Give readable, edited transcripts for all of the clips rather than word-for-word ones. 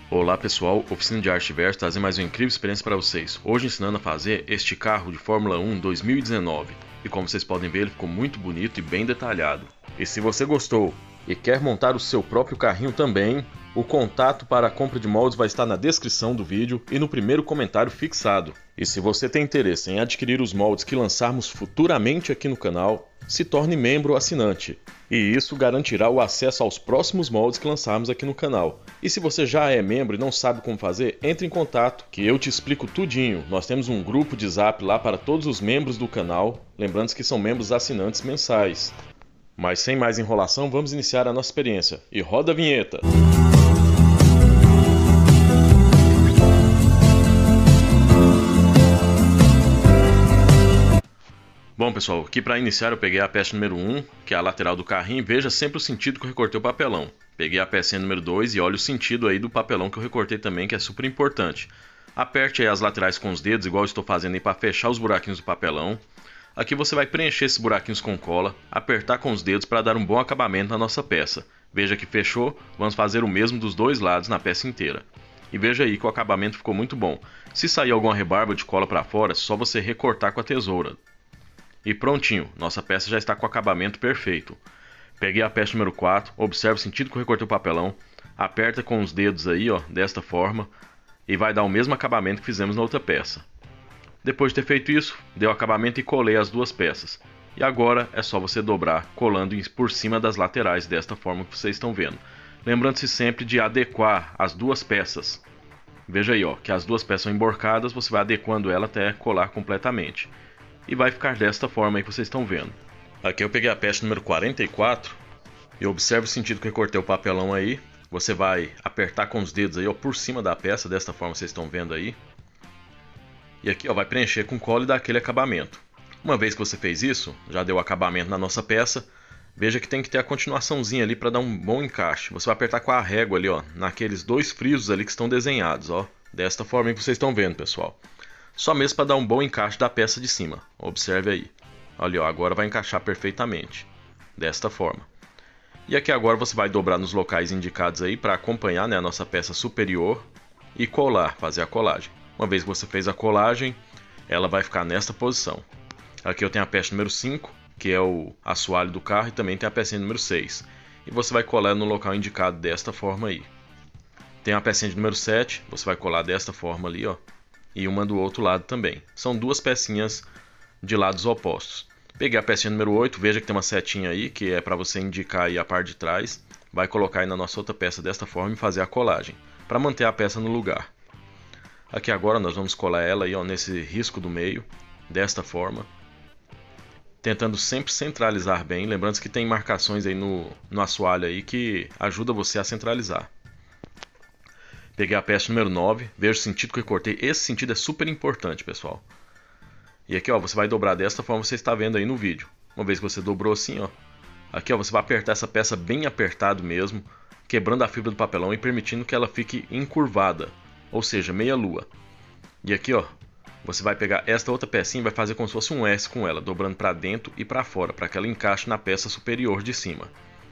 Olá pessoal, Oficina de Arte Verso trazendo mais uma incrível experiência para vocês. Hoje ensinando a fazer este carro de Fórmula 1 2019. E como vocês podem ver, ele ficou muito bonito e bem detalhado. E se você gostou e quer montar o seu próprio carrinho também, o contato para a compra de moldes vai estar na descrição do vídeo e no primeiro comentário fixado. E se você tem interesse em adquirir os moldes que lançarmos futuramente aqui no canal, se torne membro assinante. E isso garantirá o acesso aos próximos moldes que lançarmos aqui no canal. E se você já é membro e não sabe como fazer, entre em contato que eu te explico tudinho. Nós temos um grupo de zap lá para todos os membros do canal, lembrando que são membros assinantes mensais. Mas sem mais enrolação, vamos iniciar a nossa experiência. E roda a vinheta! Bom pessoal, aqui para iniciar eu peguei a peça número 1, que é a lateral do carrinho, e veja sempre o sentido que eu recortei o papelão. Peguei a pecinha número 2 e olha o sentido aí do papelão que eu recortei também, que é super importante. Aperte aí as laterais com os dedos, igual eu estou fazendo aí para fechar os buraquinhos do papelão. Aqui você vai preencher esses buraquinhos com cola, apertar com os dedos para dar um bom acabamento na nossa peça. Veja que fechou, vamos fazer o mesmo dos dois lados na peça inteira. E veja aí que o acabamento ficou muito bom. Se sair alguma rebarba de cola para fora, é só você recortar com a tesoura. E prontinho, nossa peça já está com o acabamento perfeito. Peguei a peça número 4, observe o sentido que eu recortei o papelão, aperta com os dedos aí, ó, desta forma, e vai dar o mesmo acabamento que fizemos na outra peça. Depois de ter feito isso, dei o acabamento e colei as duas peças. E agora é só você dobrar, colando por cima das laterais, desta forma que vocês estão vendo. Lembrando-se sempre de adequar as duas peças. Veja aí, ó, que as duas peças são emborcadas, você vai adequando ela até colar completamente. E vai ficar desta forma aí que vocês estão vendo. Aqui eu peguei a peça número 44 e observe o sentido que eu cortei o papelão aí. Você vai apertar com os dedos aí, ó, por cima da peça, desta forma que vocês estão vendo aí. E aqui, ó, vai preencher com cola e dar aquele acabamento. Uma vez que você fez isso, já deu acabamento na nossa peça, veja que tem que ter a continuaçãozinha ali para dar um bom encaixe. Você vai apertar com a régua ali, ó, naqueles dois frisos ali que estão desenhados, ó, desta forma aí que vocês estão vendo, pessoal. Só mesmo para dar um bom encaixe da peça de cima. Observe aí. Olha, ó, agora vai encaixar perfeitamente. Desta forma. E aqui agora você vai dobrar nos locais indicados aí para acompanhar, né, a nossa peça superior e colar, fazer a colagem. Uma vez que você fez a colagem, ela vai ficar nesta posição. Aqui eu tenho a peça número 5, que é o assoalho do carro, e também tem a pecinha número 6. E você vai colar no local indicado desta forma aí. Tem a pecinha de número 7, você vai colar desta forma ali, ó. E uma do outro lado também. São duas pecinhas de lados opostos. Peguei a pecinha número 8, veja que tem uma setinha aí, que é para você indicar aí a parte de trás. Vai colocar aí na nossa outra peça desta forma e fazer a colagem, para manter a peça no lugar. Aqui agora nós vamos colar ela aí, ó, nesse risco do meio, desta forma. Tentando sempre centralizar bem, lembrando que tem marcações aí no assoalho aí que ajuda você a centralizar. Peguei a peça número 9, veja o sentido que eu cortei. Esse sentido é super importante, pessoal. E aqui, ó, você vai dobrar desta forma que você está vendo aí no vídeo. Uma vez que você dobrou assim, ó, aqui, ó, você vai apertar essa peça bem apertado mesmo, quebrando a fibra do papelão e permitindo que ela fique encurvada, ou seja, meia lua. E aqui, ó, você vai pegar esta outra pecinha e vai fazer como se fosse um S com ela, dobrando para dentro e para fora, para que ela encaixe na peça superior de cima.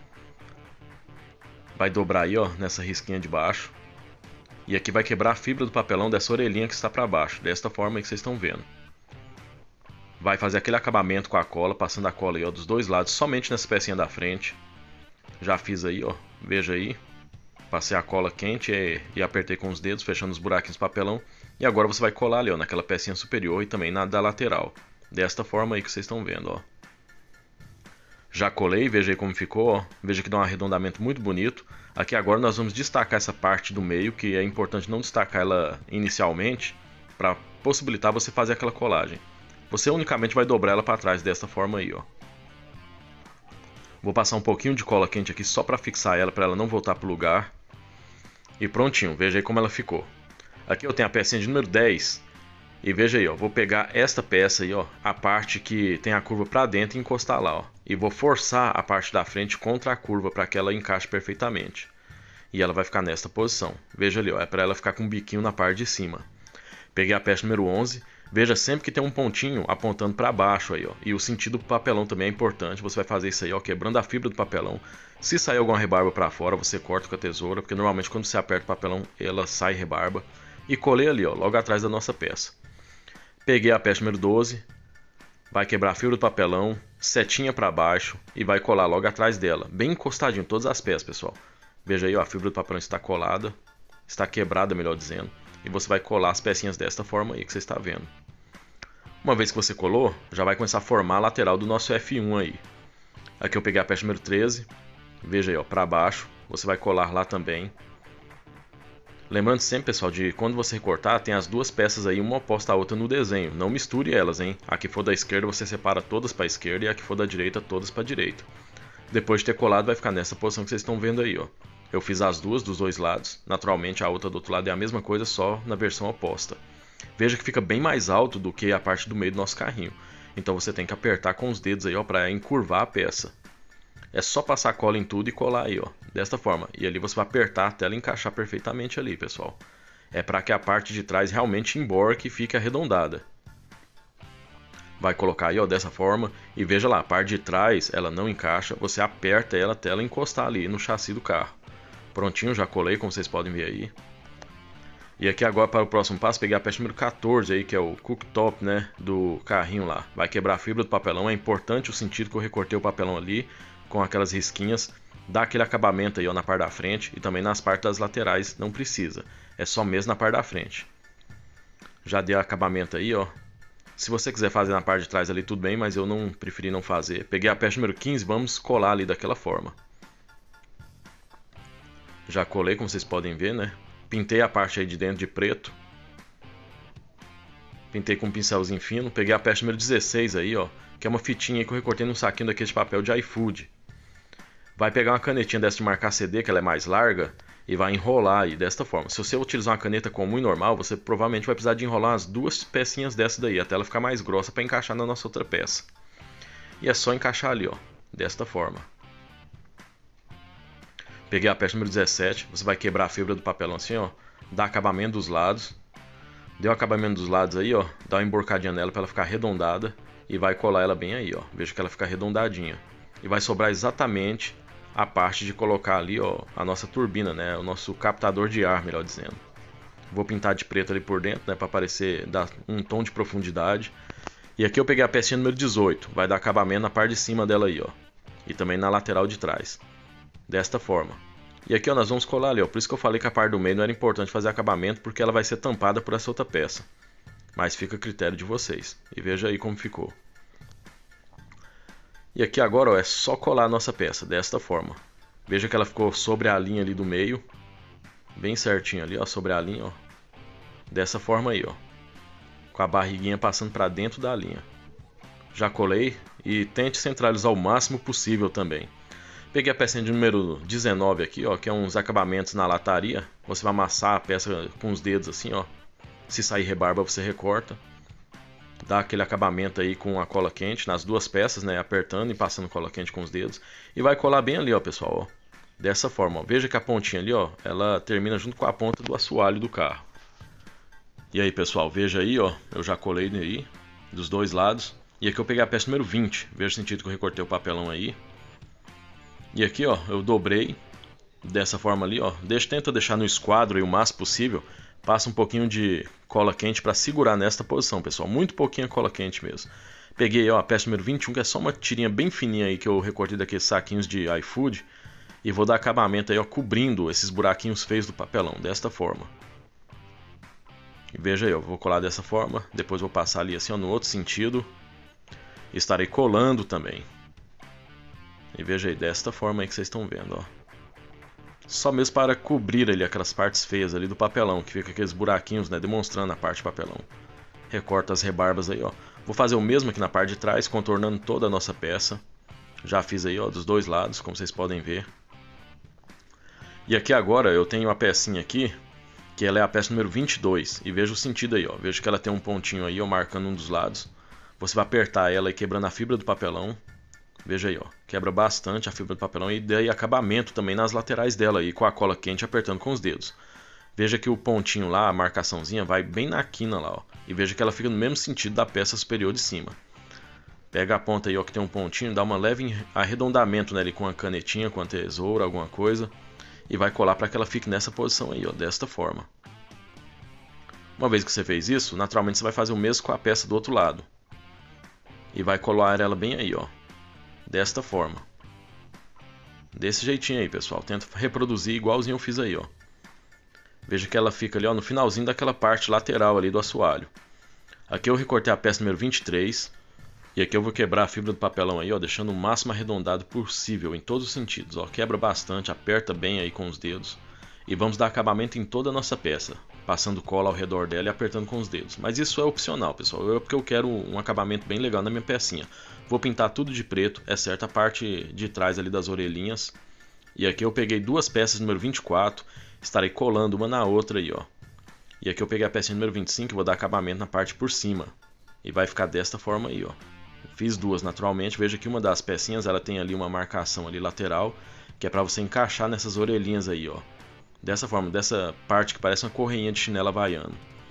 Vai dobrar aí, ó, nessa risquinha de baixo. E aqui vai quebrar a fibra do papelão dessa orelhinha que está para baixo, desta forma aí que vocês estão vendo. Vai fazer aquele acabamento com a cola, passando a cola aí, ó, dos dois lados, somente nessa pecinha da frente. Já fiz aí, ó, veja aí. Passei a cola quente e apertei com os dedos, fechando os buraquinhos do papelão. E agora você vai colar ali, ó, naquela pecinha superior e também na da lateral. Desta forma aí que vocês estão vendo, ó. Já colei, veja aí como ficou, ó. Veja que dá um arredondamento muito bonito. Aqui agora nós vamos destacar essa parte do meio, que é importante não destacar ela inicialmente, para possibilitar você fazer aquela colagem. Você unicamente vai dobrar ela para trás desta forma aí, ó. Vou passar um pouquinho de cola quente aqui só para fixar ela, para ela não voltar para o lugar. E prontinho, veja aí como ela ficou. Aqui eu tenho a pecinha de número 10. E veja aí, ó, vou pegar esta peça aí, ó, a parte que tem a curva para dentro e encostar lá, ó. E vou forçar a parte da frente contra a curva para que ela encaixe perfeitamente. E ela vai ficar nesta posição. Veja ali, ó, é para ela ficar com um biquinho na parte de cima. Peguei a peça número 11. Veja sempre que tem um pontinho apontando para baixo aí, ó. E o sentido do papelão também é importante. Você vai fazer isso aí, ó, quebrando a fibra do papelão. Se sair alguma rebarba para fora, você corta com a tesoura, porque normalmente quando você aperta o papelão, ela sai rebarba. E colei ali, ó, logo atrás da nossa peça. Peguei a peça número 12, vai quebrar a fibra do papelão, setinha para baixo e vai colar logo atrás dela, bem encostadinho, todas as peças, pessoal. Veja aí, ó, a fibra do papelão está colada, está quebrada, melhor dizendo. E você vai colar as pecinhas desta forma aí que você está vendo. Uma vez que você colou, já vai começar a formar a lateral do nosso F1 aí. Aqui eu peguei a peça número 13, veja aí, ó, para baixo, você vai colar lá também. Lembrando sempre, pessoal, de quando você recortar, tem as duas peças aí, uma oposta à outra no desenho. Não misture elas, hein? A que for da esquerda você separa todas para a esquerda e a que for da direita todas para a direita. Depois de ter colado vai ficar nessa posição que vocês estão vendo aí, ó. Eu fiz as duas dos dois lados, naturalmente a outra do outro lado é a mesma coisa, só na versão oposta. Veja que fica bem mais alto do que a parte do meio do nosso carrinho. Então você tem que apertar com os dedos aí, ó, para encurvar a peça. É só passar cola em tudo e colar aí, ó, desta forma. E ali você vai apertar até ela encaixar perfeitamente ali, pessoal. É para que a parte de trás realmente emborque e fique arredondada. Vai colocar aí, ó, dessa forma. E veja lá, a parte de trás ela não encaixa. Você aperta ela até ela encostar ali no chassi do carro. Prontinho, já colei, como vocês podem ver aí. E aqui agora para o próximo passo, peguei a peça número 14 aí, que é o cooktop, né, do carrinho lá. Vai quebrar a fibra do papelão. É importante o sentido que eu recortei o papelão ali, com aquelas risquinhas, dá aquele acabamento aí, ó, na parte da frente e também nas partes das laterais, não precisa, é só mesmo na parte da frente. Já dei acabamento aí, ó. Se você quiser fazer na parte de trás ali, tudo bem, mas eu não preferi não fazer. Peguei a peça número 15, vamos colar ali daquela forma. Já colei, como vocês podem ver, né? Pintei a parte aí de dentro de preto. Pintei com um pincelzinho fino. Peguei a peça número 16 aí, ó, que é uma fitinha aí que eu recortei num saquinho daquele de papel de iFood. Vai pegar uma canetinha dessa de marcar CD, que ela é mais larga, e vai enrolar aí desta forma. Se você utilizar uma caneta comum e normal, você provavelmente vai precisar de enrolar as duas pecinhas dessa daí, até ela ficar mais grossa para encaixar na nossa outra peça. E é só encaixar ali, ó, desta forma. Peguei a peça número 17, você vai quebrar a fibra do papelão assim, ó, dá acabamento dos lados. Deu o acabamento dos lados aí, ó, dá uma emborcadinha nela para ela ficar arredondada e vai colar ela bem aí, ó. Veja que ela fica arredondadinha. E vai sobrar exatamente a parte de colocar ali, ó, a nossa turbina, né, o nosso captador de ar, melhor dizendo. Vou pintar de preto ali por dentro, né, para parecer dar um tom de profundidade. E aqui eu peguei a pecinha número 18, vai dar acabamento na parte de cima dela aí, ó, e também na lateral de trás, desta forma. E aqui, ó, nós vamos colar ali, ó, por isso que eu falei que a parte do meio não era importante fazer acabamento, porque ela vai ser tampada por essa outra peça. Mas fica a critério de vocês. E veja aí como ficou. E aqui agora, ó, é só colar a nossa peça desta forma. Veja que ela ficou sobre a linha ali do meio, bem certinho ali, ó, sobre a linha, ó. Dessa forma aí, ó, com a barriguinha passando para dentro da linha. Já colei e tente centralizar o máximo possível também. Peguei a pecinha de número 19 aqui, ó, que é uns acabamentos na lataria. Você vai amassar a peça com os dedos assim, ó. Se sair rebarba você recorta. Dá aquele acabamento aí com a cola quente nas duas peças, né, apertando e passando cola quente com os dedos. E vai colar bem ali, ó, pessoal, ó. Dessa forma, ó. Veja que a pontinha ali, ó, ela termina junto com a ponta do assoalho do carro. E aí, pessoal, veja aí, ó, eu já colei aí dos dois lados. E aqui eu peguei a peça número 20. Veja o sentido que eu recortei o papelão aí. E aqui, ó, eu dobrei dessa forma ali, ó. Tenta deixar no esquadro aí o máximo possível. Passa um pouquinho de cola quente para segurar nesta posição, pessoal. Muito pouquinho cola quente mesmo. Peguei, ó, a peça número 21, que é só uma tirinha bem fininha aí que eu recortei daqueles saquinhos de iFood. E vou dar acabamento aí, ó, cobrindo esses buraquinhos feios do papelão, desta forma. E veja aí, eu vou colar dessa forma. Depois vou passar ali assim, ó, no outro sentido. Estarei colando também. E veja aí, desta forma aí que vocês estão vendo, ó. Só mesmo para cobrir ali aquelas partes feias ali do papelão, que fica aqueles buraquinhos, né, demonstrando a parte do papelão. Recorta as rebarbas aí, ó. Vou fazer o mesmo aqui na parte de trás, contornando toda a nossa peça. Já fiz aí, ó, dos dois lados, como vocês podem ver. E aqui agora eu tenho uma pecinha aqui, que ela é a peça número 22. E veja o sentido aí, ó. Veja que ela tem um pontinho aí, ó, marcando um dos lados. Você vai apertar ela e quebrando a fibra do papelão. Veja aí, ó, quebra bastante a fibra do papelão e daí acabamento também nas laterais dela aí, com a cola quente apertando com os dedos. Veja que o pontinho lá, a marcaçãozinha, vai bem na quina lá, ó. E veja que ela fica no mesmo sentido da peça superior de cima. Pega a ponta aí, ó, que tem um pontinho, dá uma leve arredondamento nele com a canetinha, com a tesoura, alguma coisa. E vai colar para que ela fique nessa posição aí, ó, desta forma. Uma vez que você fez isso, naturalmente você vai fazer o mesmo com a peça do outro lado. E vai colar ela bem aí, ó, desta forma. Desse jeitinho aí, pessoal. Tenta reproduzir igualzinho eu fiz aí, ó. Veja que ela fica ali, ó, no finalzinho daquela parte lateral ali do assoalho. Aqui eu recortei a peça número 23. E aqui eu vou quebrar a fibra do papelão aí, ó, deixando o máximo arredondado possível em todos os sentidos, ó. Quebra bastante, aperta bem aí com os dedos. E vamos dar acabamento em toda a nossa peça, passando cola ao redor dela e apertando com os dedos. Mas isso é opcional, pessoal, porque eu quero um acabamento bem legal na minha pecinha. Vou pintar tudo de preto, exceto a parte de trás ali das orelhinhas. E aqui eu peguei duas peças número 24, estarei colando uma na outra aí, ó. E aqui eu peguei a pecinha número 25 e vou dar acabamento na parte por cima. E vai ficar desta forma aí, ó. Fiz duas naturalmente, veja que uma das pecinhas ela tem ali uma marcação ali lateral, que é para você encaixar nessas orelhinhas aí, ó. Dessa forma, dessa parte que parece uma correinha de chinela havaiana.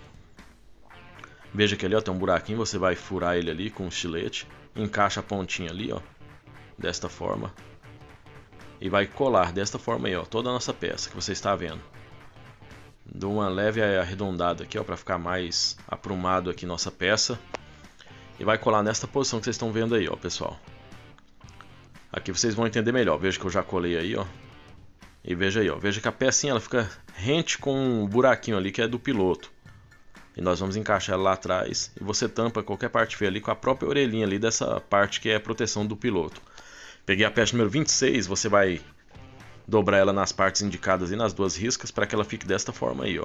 Veja que ali, ó, tem um buraquinho, você vai furar ele ali com um estilete, encaixa a pontinha ali, ó, desta forma. E vai colar desta forma aí, ó, toda a nossa peça que você está vendo. Dou uma leve arredondada aqui, ó, para ficar mais aprumado aqui nossa peça. E vai colar nesta posição que vocês estão vendo aí, ó, pessoal. Aqui vocês vão entender melhor. Veja que eu já colei aí, ó. E veja aí, ó. Veja que a pecinha ela fica rente com o buraquinho ali que é do piloto. E nós vamos encaixar ela lá atrás. E você tampa qualquer parte feia ali com a própria orelhinha ali dessa parte que é a proteção do piloto. Peguei a peça número 26. Você vai dobrar ela nas partes indicadas e nas duas riscas para que ela fique desta forma aí, ó.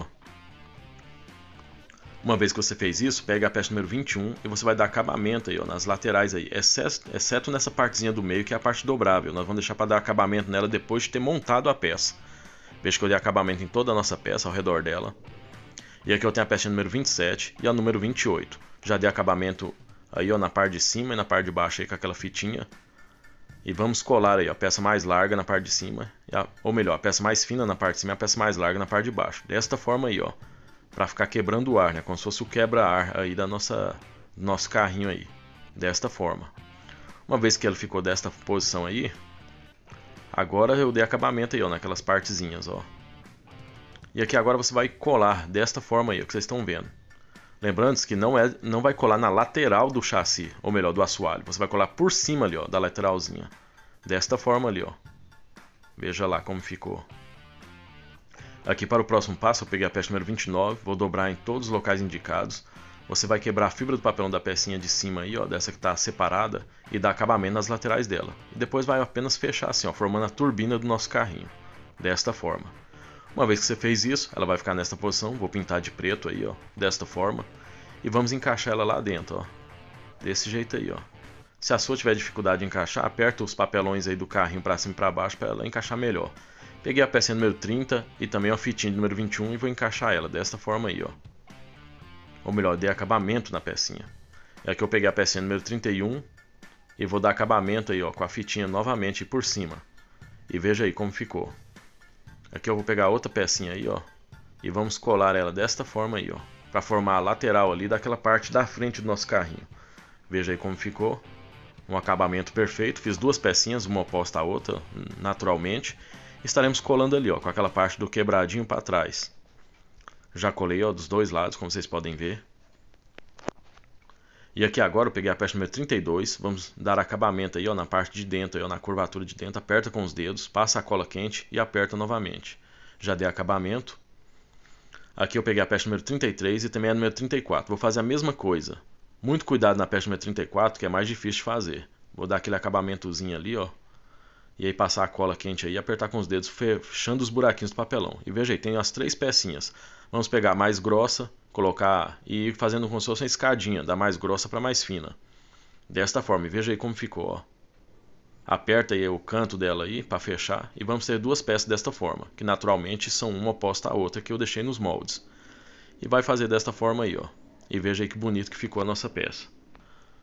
Uma vez que você fez isso, pega a peça número 21 e você vai dar acabamento aí, ó, nas laterais aí, exceto nessa partezinha do meio que é a parte dobrável. Nós vamos deixar para dar acabamento nela depois de ter montado a peça. Veja que eu dei acabamento em toda a nossa peça ao redor dela. E aqui eu tenho a peça número 27 e a número 28. Já dei acabamento aí, ó, na parte de cima e na parte de baixo aí com aquela fitinha. E vamos colar aí, ó, a peça mais larga na parte de cima, ou melhor, a peça mais fina na parte de cima e a peça mais larga na parte de baixo. Desta forma aí, ó. Para ficar quebrando o ar, né? Como se fosse o quebra-ar aí do nosso carrinho aí. Desta forma. Uma vez que ele ficou desta posição aí, agora eu dei acabamento aí, ó, naquelas partezinhas, ó. E aqui agora você vai colar desta forma aí, ó, que vocês estão vendo. Lembrando que não vai colar na lateral do chassi, ou melhor, do assoalho. Você vai colar por cima ali, ó, da lateralzinha. Desta forma ali, ó. Veja lá como ficou. Aqui para o próximo passo eu peguei a peça número 29, vou dobrar em todos os locais indicados. Você vai quebrar a fibra do papelão da pecinha de cima aí, ó, dessa que está separada, e dar acabamento nas laterais dela. E depois vai apenas fechar assim, ó, formando a turbina do nosso carrinho, desta forma. Uma vez que você fez isso, ela vai ficar nesta posição, vou pintar de preto aí, ó, desta forma. E vamos encaixar ela lá dentro, ó, desse jeito aí, ó. Se a sua tiver dificuldade de encaixar, aperta os papelões aí do carrinho para cima e para baixo para ela encaixar melhor. Peguei a pecinha número 30 e também uma fitinha número 21 e vou encaixar ela desta forma aí, ó. Ou melhor, dei acabamento na pecinha. E aqui eu peguei a pecinha número 31 e vou dar acabamento aí, ó, com a fitinha novamente por cima. E veja aí como ficou. Aqui eu vou pegar outra pecinha aí, ó, e vamos colar ela desta forma aí, ó, para formar a lateral ali daquela parte da frente do nosso carrinho. Veja aí como ficou. Um acabamento perfeito. Fiz duas pecinhas, uma oposta à outra, naturalmente. Estaremos colando ali, ó, com aquela parte do quebradinho para trás. Já colei, ó, dos dois lados, como vocês podem ver. E aqui agora eu peguei a peça número 32, vamos dar acabamento aí, ó, na parte de dentro, aí, ó, na curvatura de dentro. Aperta com os dedos, passa a cola quente e aperta novamente. Já dei acabamento. Aqui eu peguei a peça número 33 e também a número 34. Vou fazer a mesma coisa. Muito cuidado na peça número 34, que é mais difícil de fazer. Vou dar aquele acabamentozinho ali, ó. E aí passar a cola quente aí e apertar com os dedos, fechando os buraquinhos do papelão. E veja aí, tem as três pecinhas. Vamos pegar a mais grossa, colocar e ir fazendo como se fosse uma escadinha, da mais grossa para mais fina. Desta forma, e veja aí como ficou, ó. Aperta aí o canto dela aí para fechar e vamos ter duas peças desta forma, que naturalmente são uma oposta à outra que eu deixei nos moldes. E vai fazer desta forma aí, ó. E veja aí que bonito que ficou a nossa peça.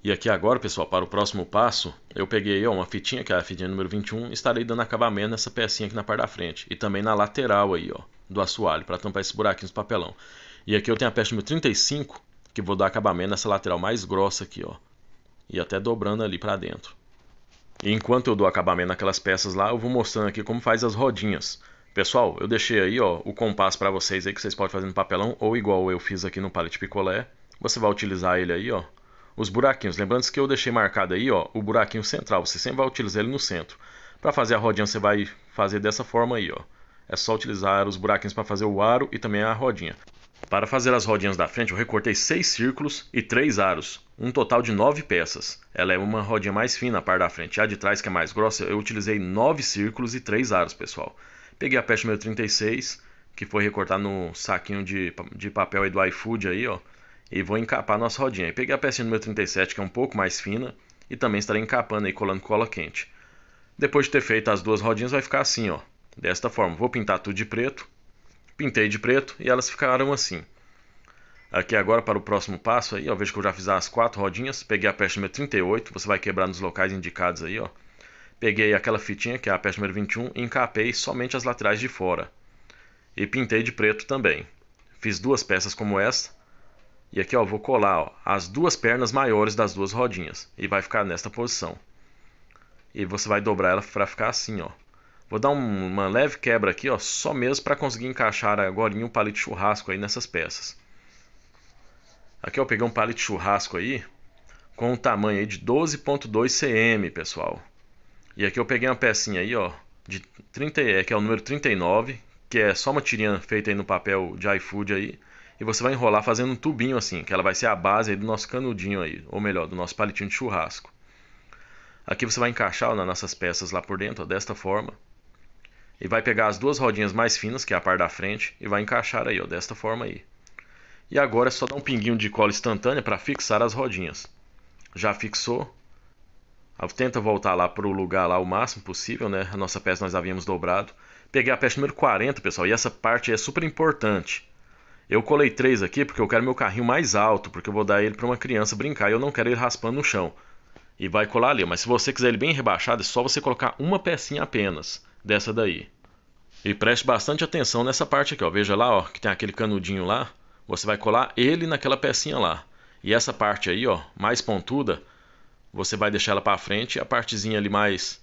E aqui agora, pessoal, para o próximo passo, eu peguei uma fitinha, que é a fitinha número 21, e estarei dando acabamento nessa pecinha aqui na parte da frente. E também na lateral aí, do assoalho, para tampar esses buraquinhos do papelão. E aqui eu tenho a peça número 35, que vou dar acabamento nessa lateral mais grossa aqui, E até dobrando ali para dentro. E enquanto eu dou acabamento naquelas peças lá, eu vou mostrando aqui como faz as rodinhas. Pessoal, eu deixei aí, o compasso para vocês aí, que vocês podem fazer no papelão, ou igual eu fiz aqui no pallet picolé. Você vai utilizar ele aí, os buraquinhos. Lembrando que eu deixei marcado aí, o buraquinho central. Você sempre vai utilizar ele no centro. Para fazer a rodinha, você vai fazer dessa forma aí, É só utilizar os buraquinhos para fazer o aro e também a rodinha. Para fazer as rodinhas da frente, eu recortei 6 círculos e 3 aros, um total de 9 peças. Ela é uma rodinha mais fina a parte da frente. A de trás, que é mais grossa, eu utilizei 9 círculos e 3 aros, pessoal. Peguei a peça número 36, que foi recortada no saquinho de papel aí do iFood aí, e vou encapar nossa rodinha. E peguei a peça número 37, que é um pouco mais fina, e também estarei encapando aí, colando cola quente. Depois de ter feito as duas rodinhas, vai ficar assim, desta forma. Vou pintar tudo de preto. Pintei de preto e elas ficaram assim. Aqui agora para o próximo passo aí, vejo que eu já fiz as 4 rodinhas. Peguei a peça número 38, você vai quebrar nos locais indicados aí, Peguei aquela fitinha, que é a peça número 21, e encapei somente as laterais de fora. E pintei de preto também. Fiz 2 peças como essa. E aqui, vou colar, as 2 pernas maiores das 2 rodinhas. E vai ficar nesta posição. E você vai dobrar ela para ficar assim, Vou dar uma leve quebra aqui, só mesmo para conseguir encaixar agora um palito de churrasco aí nessas peças. Aqui eu peguei um palito de churrasco aí, com um tamanho aí de 12.2 cm, pessoal. E aqui eu peguei uma pecinha aí, de 30, que é o número 39, que é só uma tirinha feita aí no papel de iFood aí. E você vai enrolar fazendo um tubinho assim, que ela vai ser a base aí do nosso canudinho aí, ou melhor, do nosso palitinho de churrasco. Aqui você vai encaixar nas nossas peças lá por dentro, desta forma. E vai pegar as 2 rodinhas mais finas, que é a parte da frente, e vai encaixar aí, desta forma aí. E agora é só dar um pinguinho de cola instantânea para fixar as rodinhas. Já fixou? Tenta voltar lá para o lugar lá o máximo possível, né? A nossa peça nós havíamos dobrado. Peguei a peça número 40, pessoal, e essa parte é super importante. Eu colei 3 aqui porque eu quero meu carrinho mais alto, porque eu vou dar ele para uma criança brincar e eu não quero ele raspando no chão. E vai colar ali, mas se você quiser ele bem rebaixado, é só você colocar uma pecinha apenas dessa daí. E preste bastante atenção nessa parte aqui, veja lá, que tem aquele canudinho lá. Você vai colar ele naquela pecinha lá. E essa parte aí, mais pontuda, você vai deixar ela para frente, e a partezinha ali mais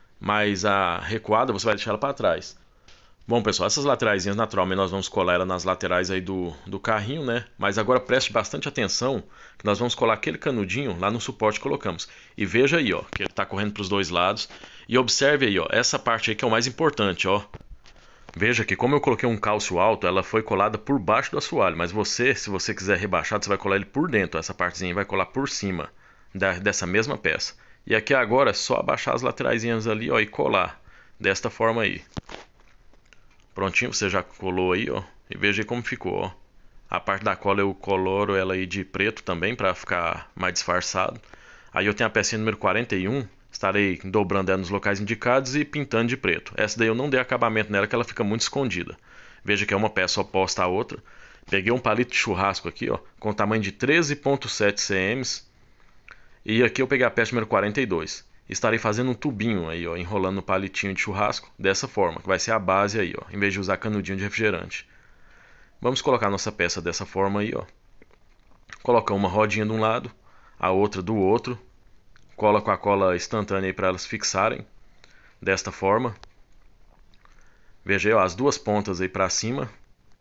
recuada, você vai deixar ela para trás. Bom, pessoal, essas lateraisinhas, naturalmente, nós vamos colar ela nas laterais aí do carrinho, né? Mas agora preste bastante atenção, que nós vamos colar aquele canudinho lá no suporte que colocamos. E veja aí, que ele está correndo para os 2 lados. E observe aí, essa parte aí que é o mais importante, Veja que como eu coloquei um cálcio alto, ela foi colada por baixo do assoalho. Mas se você quiser rebaixar, você vai colar ele por dentro. Essa partezinha vai colar por cima dessa mesma peça. E aqui agora é só abaixar as lateraisinhas ali, e colar desta forma aí. Prontinho, você já colou aí, e veja aí como ficou, A parte da cola eu coloro ela aí de preto também, para ficar mais disfarçado. Aí eu tenho a pecinha número 41, estarei dobrando ela nos locais indicados e pintando de preto. Essa daí eu não dei acabamento nela, que ela fica muito escondida. Veja que é uma peça oposta à outra. Peguei um palito de churrasco aqui, com tamanho de 13.7 cm. E aqui eu peguei a peça número 42. Estarei fazendo um tubinho aí, enrolando no palitinho de churrasco, dessa forma, que vai ser a base aí, em vez de usar canudinho de refrigerante. Vamos colocar nossa peça dessa forma aí, Coloca uma rodinha de um lado, a outra do outro. Cola com a cola instantânea aí para elas fixarem, desta forma. Veja aí, as 2 pontas aí para cima.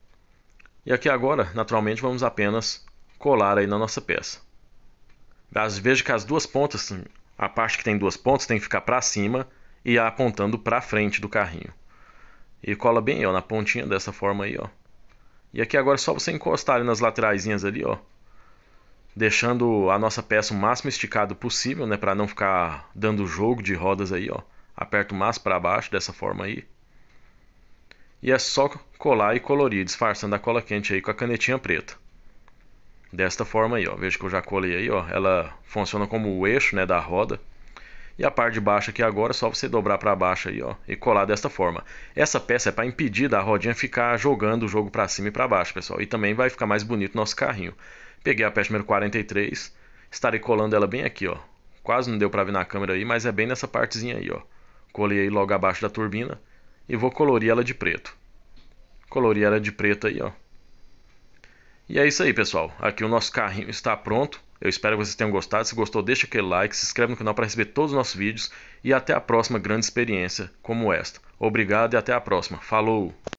E aqui agora, naturalmente, vamos apenas colar aí na nossa peça. Veja que as 2 pontas, a parte que tem 2 pontas tem que ficar para cima e apontando para frente do carrinho. E cola bem, na pontinha dessa forma aí, E aqui agora é só você encostar ali nas lateraisinhas ali, Deixando a nossa peça o máximo esticado possível, né, para não ficar dando jogo de rodas aí, Aperta o máximo para baixo dessa forma aí. E é só colar e colorir, disfarçando a cola quente aí com a canetinha preta. Desta forma aí, veja que eu já colei aí, ela funciona como o eixo, né, da roda. E a parte de baixo aqui agora é só você dobrar para baixo aí, e colar desta forma. Essa peça é para impedir da rodinha ficar jogando o jogo para cima e para baixo, pessoal. E também vai ficar mais bonito o nosso carrinho. Peguei a peça número 43 Estarei colando ela bem aqui, ó. Quase não deu para ver na câmera aí, mas é bem nessa partezinha aí, ó. Colei aí logo abaixo da turbina e vou colorir ela de preto. Colorir ela de preto aí, ó. E é isso aí, pessoal. Aqui o nosso carrinho está pronto. Eu espero que vocês tenham gostado. Se gostou, deixa aquele like, se inscreve no canal para receber todos os nossos vídeos. E até a próxima grande experiência como esta. Obrigado e até a próxima. Falou!